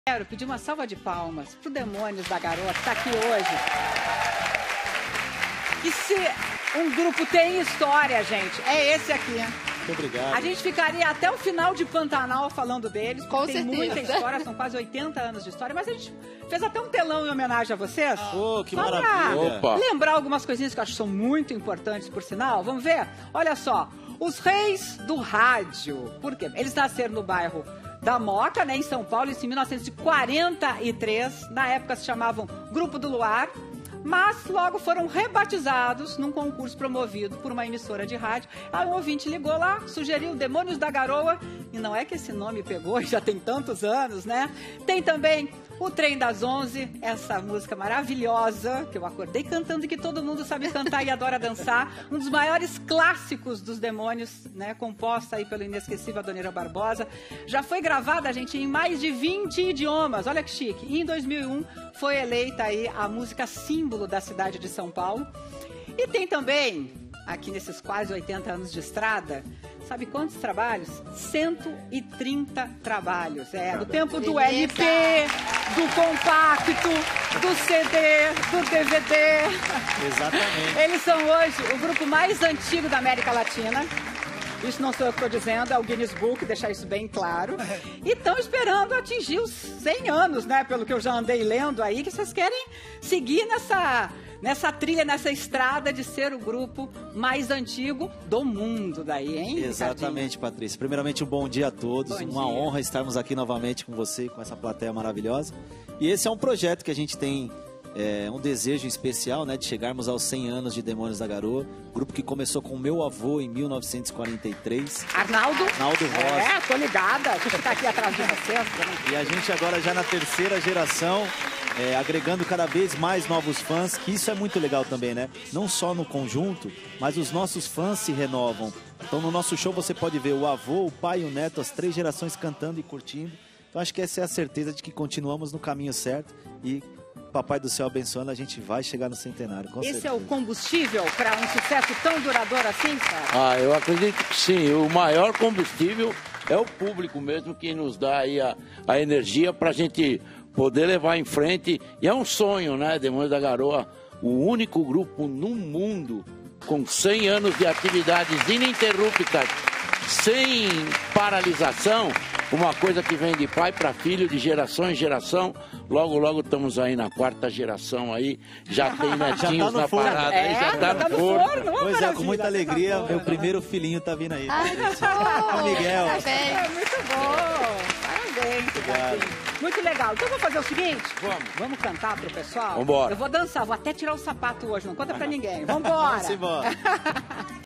Quero pedir uma salva de palmas pro Demônios da Garoa, que tá aqui hoje. E se um grupo tem história, gente, é esse aqui. Muito obrigado. A gente ficaria até o final de Pantanal falando deles, Com tem certeza. muita história, são quase 80 anos de história, mas a gente fez até um telão em homenagem a vocês. Oh, que Só pra maravilha. Opa. lembrar algumas coisinhas que eu acho que são muito importantes, por sinal. Vamos ver? Olha só, os reis do rádio. Por quê? Eles nasceram no bairro da Moca, né, em São Paulo, isso em 1943. Na época se chamavam Grupo do Luar, mas logo foram rebatizados num concurso promovido por uma emissora de rádio. Aí um ouvinte ligou lá, sugeriu Demônios da Garoa, e não é que esse nome pegou, já tem tantos anos, né? Tem também o Trem das 11, essa música maravilhosa, que eu acordei cantando e que todo mundo sabe cantar e adora dançar. Um dos maiores clássicos dos Demônios, né? Composta aí pelo inesquecível Adoniran Barbosa. Já foi gravada, gente, em mais de 20 idiomas. Olha que chique. E em 2001 foi eleita aí a música símbolo da cidade de São Paulo. E tem também, aqui nesses quase 80 anos de estrada, sabe quantos trabalhos? 130 trabalhos. Do tempo do LP, do compacto, do CD, do DVD. Exatamente. Eles são hoje o grupo mais antigo da América Latina. Isso não sou eu que estou dizendo, é o Guinness Book, deixar isso bem claro. E estão esperando atingir os 100 anos, né? Pelo que eu já andei lendo aí, que vocês querem seguir nessa trilha, nessa estrada de ser o grupo mais antigo do mundo daí, hein? Exatamente, Patrícia. Primeiramente, um bom dia a todos. Bom Uma dia. honra estarmos aqui novamente com você, com essa plateia maravilhosa. E esse é um projeto que a gente tem um desejo especial, né, de chegarmos aos 100 anos de Demônios da Garoa. Grupo que começou com o meu avô em 1943. Arnaldo? Arnaldo Rosa. Tô ligada. Deixa eu ficar aqui atrás de vocês. E a gente agora já na terceira geração, agregando cada vez mais novos fãs, que isso é muito legal também, né? Não só no conjunto, mas os nossos fãs se renovam. Então no nosso show você pode ver o avô, o pai e o neto, as 3 gerações cantando e curtindo. Então acho que essa é a certeza de que continuamos no caminho certo e Papai do Céu abençoando, a gente vai chegar no centenário, com Esse certeza. é o combustível para um sucesso tão duradouro assim, cara? Eu acredito que sim. O maior combustível é o público mesmo que nos dá aí a energia para a gente poder levar em frente. E é um sonho, né, Demônios da Garoa, o único grupo no mundo com 100 anos de atividades ininterruptas, sem paralisação, uma coisa que vem de pai para filho, de geração em geração. Logo, logo estamos aí na 4ª geração aí, já tem netinhos na forno. parada, aí já tá no forno. Pois é, com muita alegria, meu primeiro filhinho tá vindo aí. Ai, que O Miguel. Parabéns. É muito bom. Parabéns, Gatinho. Muito legal. Então vamos fazer o seguinte? Vamos cantar pro pessoal? Vambora. Eu vou dançar, vou até tirar o sapato hoje, não conta pra ninguém. Vambora. Vamos embora.